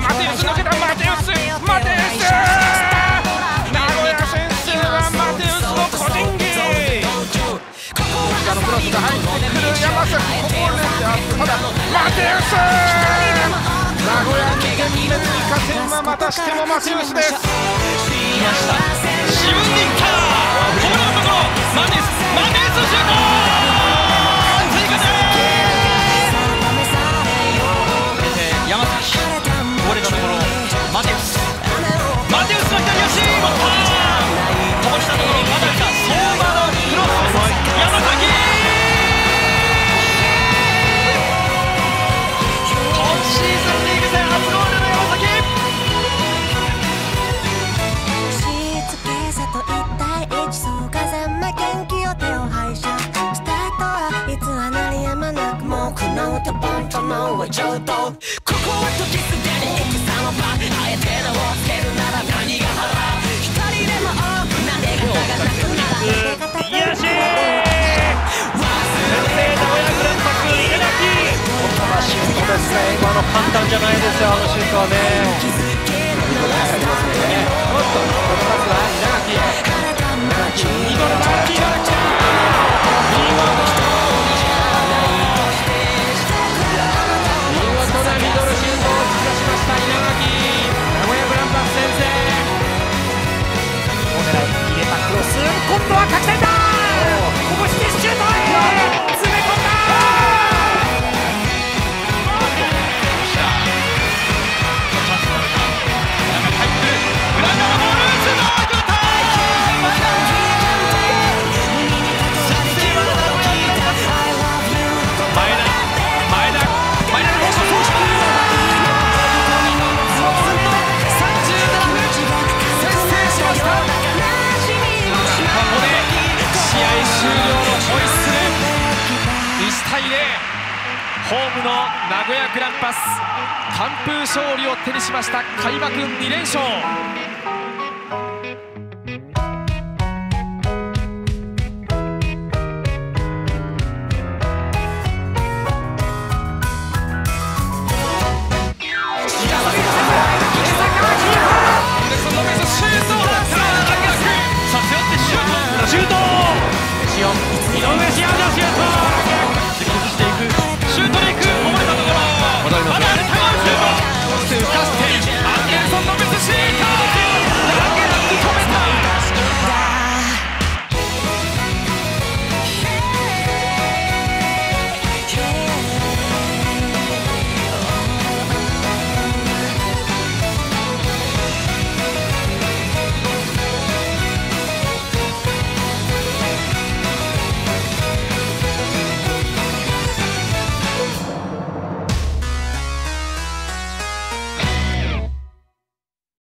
マテウス抜けた。マテウス名古屋先制はマテウスの個人技。このクロスが入ってくる山崎、ここをね、ただマテウス名古屋2点目追加点はまたしてもマテウスです。来ました。自分でいった。ホームランのところマテウスシュート。追加点。山崎、これのところマテウスの左足持ったこぼしたところまだ来た。相馬のクロス山崎、今シーズンリーグ戦初ゴールの山崎。 しつけさと一対一、そう風間元気を手を拝借。スタートはいつは鳴りやまなく、もう苦悩とポンとのは上等。ここは時すでに戦の場、あえて名をつけるなら何が腹。一人でも多くなで方がなくならいやしー先制名古屋グランパス稲垣。 こんなシュートですね。今の簡単じゃないですよ、あのシュートはね。おっと、このパスは稲垣。 ミドルマッキーが来た。見事なミドルシュートを打ち出しました稲垣。名古屋グランパス先制。お狙い入れたクロス、今度は角田だ。こぼしてシュートへ詰め込んだ。ホームの名古屋グランパス完封勝利を手にしました。開幕2連勝。シュート井上シアのシュート。